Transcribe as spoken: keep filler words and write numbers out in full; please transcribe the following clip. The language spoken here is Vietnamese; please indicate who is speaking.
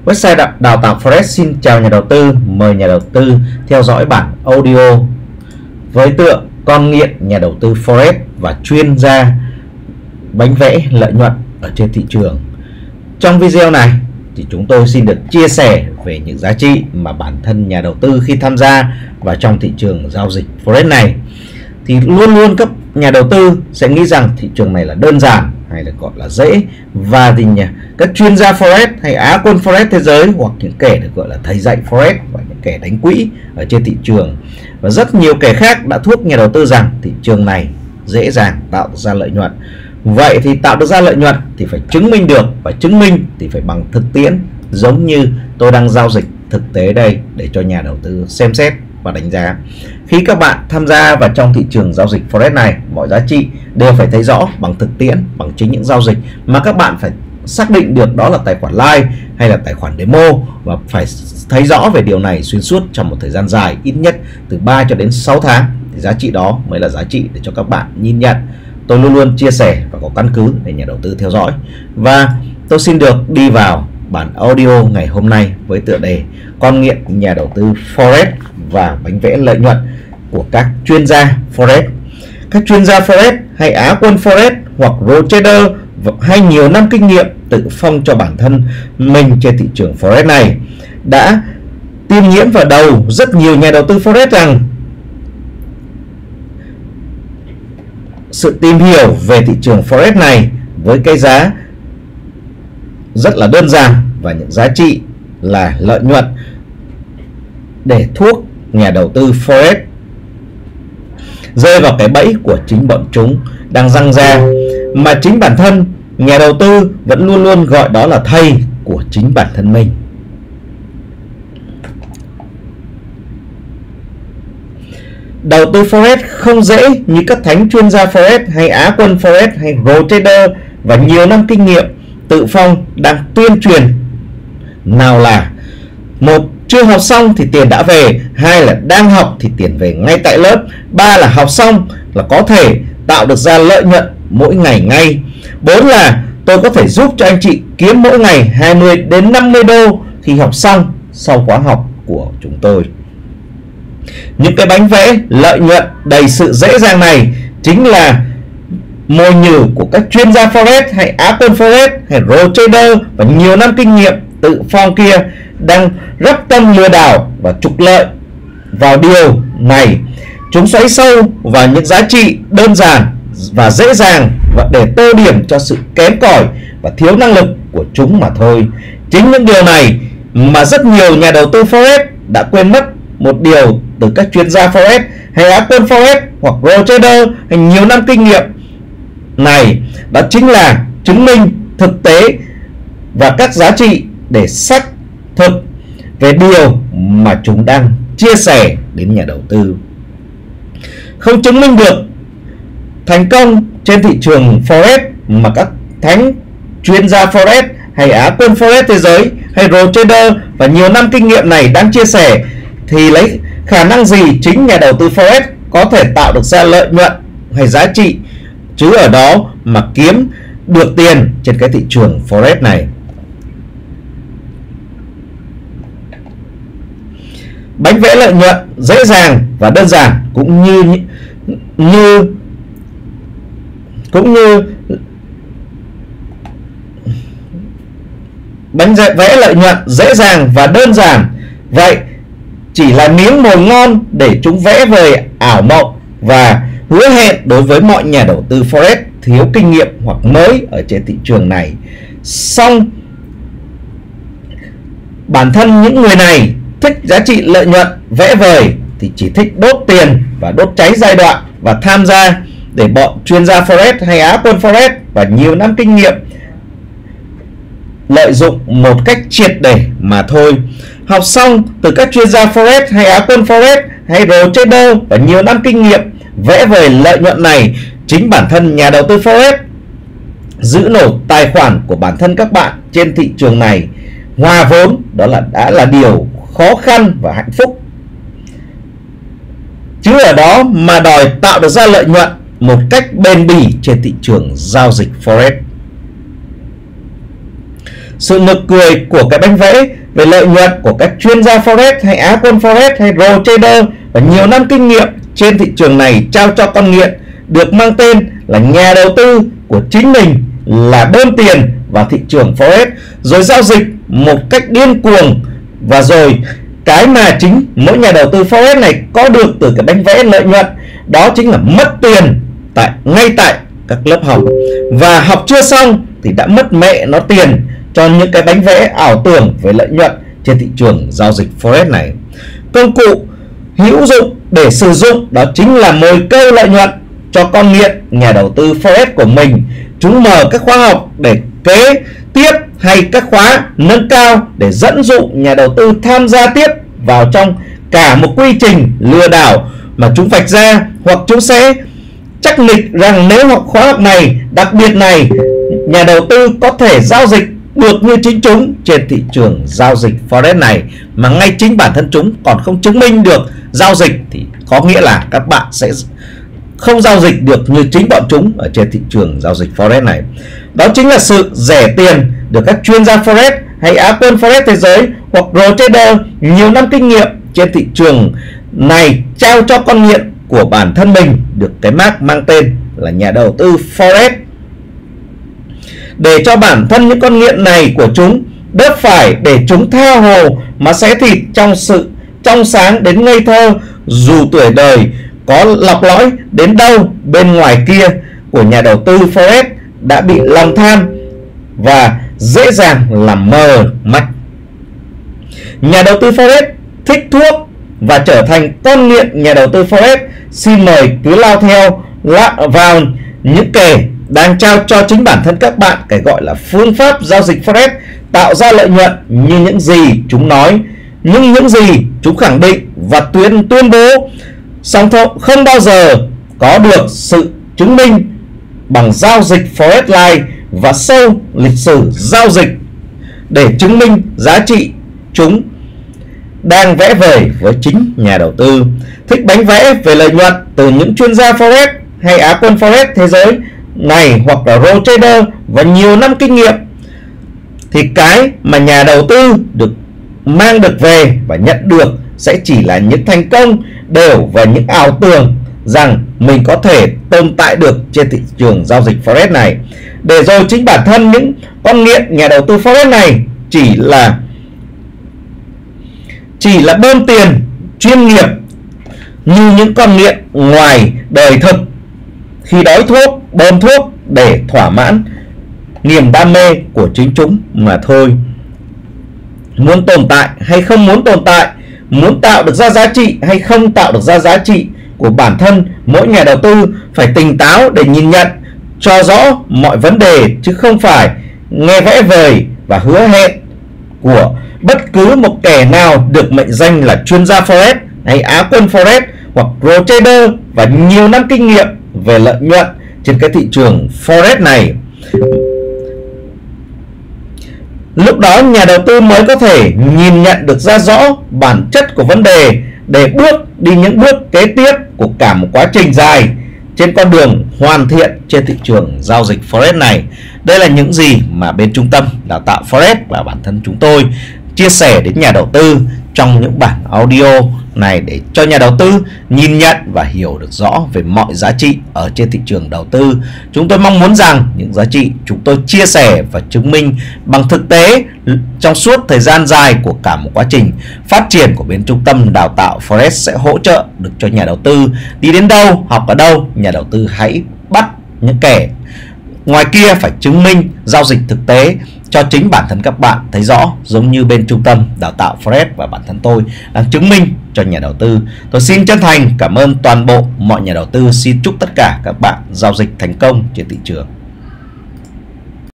Speaker 1: Website đào, đào tạo Forex xin chào nhà đầu tư, mời nhà đầu tư theo dõi bản audio với tựa Con nghiện nhà đầu tư Forex và chuyên gia bánh vẽ lợi nhuận ở trên thị trường. Trong video này thì chúng tôi xin được chia sẻ về những giá trị mà bản thân nhà đầu tư khi tham gia vào trong thị trường giao dịch Forex này thì luôn luôn các nhà đầu tư sẽ nghĩ rằng thị trường này là đơn giản hay là gọi là dễ, và thì các chuyên gia Forex hay Á quân Forex thế giới hoặc những kẻ được gọi là thầy dạy Forex và những kẻ đánh quỹ ở trên thị trường và rất nhiều kẻ khác đã thuyết nhà đầu tư rằng thị trường này dễ dàng tạo ra lợi nhuận. Vậy thì tạo được ra lợi nhuận thì phải chứng minh được, và chứng minh thì phải bằng thực tiễn, giống như tôi đang giao dịch thực tế đây để cho nhà đầu tư xem xét và đánh giá. Khi các bạn tham gia vào trong thị trường giao dịch Forex này, mọi giá trị đều phải thấy rõ bằng thực tiễn, bằng chính những giao dịch mà các bạn phải xác định được đó là tài khoản live hay là tài khoản demo, và phải thấy rõ về điều này xuyên suốt trong một thời gian dài, ít nhất từ ba cho đến sáu tháng, thì giá trị đó mới là giá trị để cho các bạn nhìn nhận. Tôi luôn luôn chia sẻ và có căn cứ để nhà đầu tư theo dõi. Và tôi xin được đi vào bản audio ngày hôm nay với tựa đề Con nghiện nhà đầu tư Forex và bánh vẽ lợi nhuận của các chuyên gia Forex. Các chuyên gia Forex hay Á quân Forex hoặc Pro Trader hay nhiều năm kinh nghiệm tự phong cho bản thân mình trên thị trường Forex này đã tiêm nhiễm vào đầu rất nhiều nhà đầu tư Forex rằng sự tìm hiểu về thị trường Forex này với cái giá rất là đơn giản và những giá trị là lợi nhuận để thuốc nhà đầu tư Forex rơi vào cái bẫy của chính bọn chúng đang răng ra, mà chính bản thân nhà đầu tư vẫn luôn luôn gọi đó là thầy của chính bản thân mình. Đầu tư Forex không dễ như các thánh chuyên gia Forex hay Á quân Forex hay Pro Trader và nhiều năm kinh nghiệm tự phong đang tuyên truyền. Nào là một, chưa học xong thì tiền đã về, hai là đang học thì tiền về ngay tại lớp, ba là học xong là có thể tạo được ra lợi nhuận mỗi ngày ngay, bốn là tôi có thể giúp cho anh chị kiếm mỗi ngày hai mươi đến năm mươi đô khi học xong sau khóa học của chúng tôi. Những cái bánh vẽ lợi nhuận đầy sự dễ dàng này chính là mồi nhử của các chuyên gia Forex hay Á quân Forex hay Pro Trader và nhiều năm kinh nghiệm tự phong kia đang rắp tâm lừa đảo và trục lợi vào điều này. Chúng xoáy sâu vào những giá trị đơn giản và dễ dàng và để tô điểm cho sự kém cỏi và thiếu năng lực của chúng mà thôi. Chính những điều này mà rất nhiều nhà đầu tư Forex đã quên mất một điều từ các chuyên gia Forex hay Á quân Forex hoặc Pro Trader hay nhiều năm kinh nghiệm này, đó chính là chứng minh thực tế và các giá trị để xác thực về điều mà chúng đang chia sẻ đến nhà đầu tư. Không chứng minh được thành công trên thị trường Forex mà các thánh chuyên gia Forex hay Á quân Forex thế giới hay Pro Trader và nhiều năm kinh nghiệm này đang chia sẻ, thì lấy khả năng gì chính nhà đầu tư Forex có thể tạo được ra lợi nhuận hay giá trị chứ ở đó mà kiếm được tiền trên cái thị trường Forex này. Bánh vẽ lợi nhuận dễ dàng và đơn giản cũng như như cũng như bánh vẽ lợi nhuận dễ dàng và đơn giản vậy chỉ là miếng mồi ngon để chúng vẽ vời ảo mộng và hứa hẹn đối với mọi nhà đầu tư Forex thiếu kinh nghiệm hoặc mới ở trên thị trường này. Song bản thân những người này thích giá trị lợi nhuận vẽ vời thì chỉ thích đốt tiền và đốt cháy giai đoạn và tham gia để bọn chuyên gia Forex hay Á quân Forex và nhiều năm kinh nghiệm lợi dụng một cách triệt để mà thôi. Học xong từ các chuyên gia Forex hay Á quân Forex hay Pro Trader và nhiều năm kinh nghiệm vẽ vời lợi nhuận này, chính bản thân nhà đầu tư Forex giữ nổi tài khoản của bản thân các bạn trên thị trường này, hòa vốn đó là đã là điều khó khăn và hạnh phúc, chứ ở đó mà đòi tạo được ra lợi nhuận một cách bền bỉ trên thị trường giao dịch Forex. sự nực cười của cái bánh vẽ về lợi nhuận của các chuyên gia Forex hay Á quân Forex hay Pro Trader và nhiều năm kinh nghiệm trên thị trường này trao cho con nghiện được mang tên là nhà đầu tư của chính mình là bơm tiền vào thị trường Forex rồi giao dịch một cách điên cuồng, và rồi cái mà chính mỗi nhà đầu tư Forex này có được từ cái bánh vẽ lợi nhuận đó chính là mất tiền tại ngay tại các lớp học, và học chưa xong thì đã mất mẹ nó tiền cho những cái bánh vẽ ảo tưởng về lợi nhuận trên thị trường giao dịch Forex này. Công cụ hữu dụng để sử dụng đó chính là mồi câu lợi nhuận cho con nghiện nhà đầu tư Forex của mình. Chúng mở các khóa học để kế tiếp hay các khóa nâng cao để dẫn dụ nhà đầu tư tham gia tiếp vào trong cả một quy trình lừa đảo mà chúng vạch ra, hoặc chúng sẽ chắc nịch rằng nếu học khóa học này, đặc biệt này, nhà đầu tư có thể giao dịch được như chính chúng trên thị trường giao dịch Forex này, mà ngay chính bản thân chúng còn không chứng minh được giao dịch thì có nghĩa là các bạn sẽ không giao dịch được như chính bọn chúng ở trên thị trường giao dịch Forex này. Đó chính là sự rẻ tiền được các chuyên gia Forex hay Á quân Forex thế giới hoặc Pro Trader nhiều năm kinh nghiệm trên thị trường này trao cho con nghiện của bản thân mình được cái mác mang tên là nhà đầu tư Forex, để cho bản thân những con nghiện này của chúng đỡ phải để chúng tha hồ mà xé thịt trong sự trong sáng đến ngây thơ, dù tuổi đời có lọc lõi đến đâu bên ngoài kia của nhà đầu tư Forex đã bị lòng tham và dễ dàng làm mờ mắt. Nhà đầu tư Forex thích thuốc và trở thành con nghiện nhà đầu tư Forex, xin mời cứ lao theo vào những kẻ đang trao cho chính bản thân các bạn cái gọi là phương pháp giao dịch Forex tạo ra lợi nhuận như những gì chúng nói, nhưng những gì chúng khẳng định và tuyên tuyên bố, song không bao giờ có được sự chứng minh bằng giao dịch Forex Live và sâu lịch sử giao dịch để chứng minh giá trị chúng đang vẽ vời với chính nhà đầu tư thích bánh vẽ về lợi nhuận từ những chuyên gia Forex hay Á quân Forex thế giới này hoặc là Pro Trader và nhiều năm kinh nghiệm. Thì cái mà nhà đầu tư được mang được về và nhận được sẽ chỉ là những thành công đều và những ảo tưởng rằng mình có thể tồn tại được trên thị trường giao dịch Forex này, để rồi chính bản thân những con nghiện nhà đầu tư Forex này chỉ là chỉ là bơm tiền chuyên nghiệp như những con nghiện ngoài đời thực, khi đói thuốc bơm thuốc để thỏa mãn niềm đam mê của chính chúng mà thôi. Muốn tồn tại hay không muốn tồn tại, muốn tạo được ra giá trị hay không tạo được ra giá trị của bản thân mỗi nhà đầu tư phải tỉnh táo để nhìn nhận cho rõ mọi vấn đề, chứ không phải nghe vẽ vời và hứa hẹn của bất cứ một kẻ nào được mệnh danh là chuyên gia Forex hay Á quân Forex hoặc Pro Trader và nhiều năm kinh nghiệm về lợi nhuận trên cái thị trường Forex này. Lúc đó nhà đầu tư mới có thể nhìn nhận được ra rõ bản chất của vấn đề để bước đi những bước kế tiếp của cả một quá trình dài trên con đường hoàn thiện trên thị trường giao dịch Forex này. Đây là những gì mà bên trung tâm đào tạo Forex và bản thân chúng tôi chia sẻ đến nhà đầu tư trong những bản audio này để cho nhà đầu tư nhìn nhận và hiểu được rõ về mọi giá trị ở trên thị trường đầu tư. Chúng tôi mong muốn rằng những giá trị chúng tôi chia sẻ và chứng minh bằng thực tế trong suốt thời gian dài của cả một quá trình phát triển của bên trung tâm đào tạo Forex sẽ hỗ trợ được cho nhà đầu tư đi đến đâu, học ở đâu. Nhà đầu tư hãy bắt những kẻ ngoài kia phải chứng minh giao dịch thực tế cho chính bản thân các bạn thấy rõ, giống như bên trung tâm đào tạo Forex và bản thân tôi đang chứng minh cho nhà đầu tư. Tôi xin chân thành cảm ơn toàn bộ mọi nhà đầu tư. Xin chúc tất cả các bạn giao dịch thành công trên thị trường.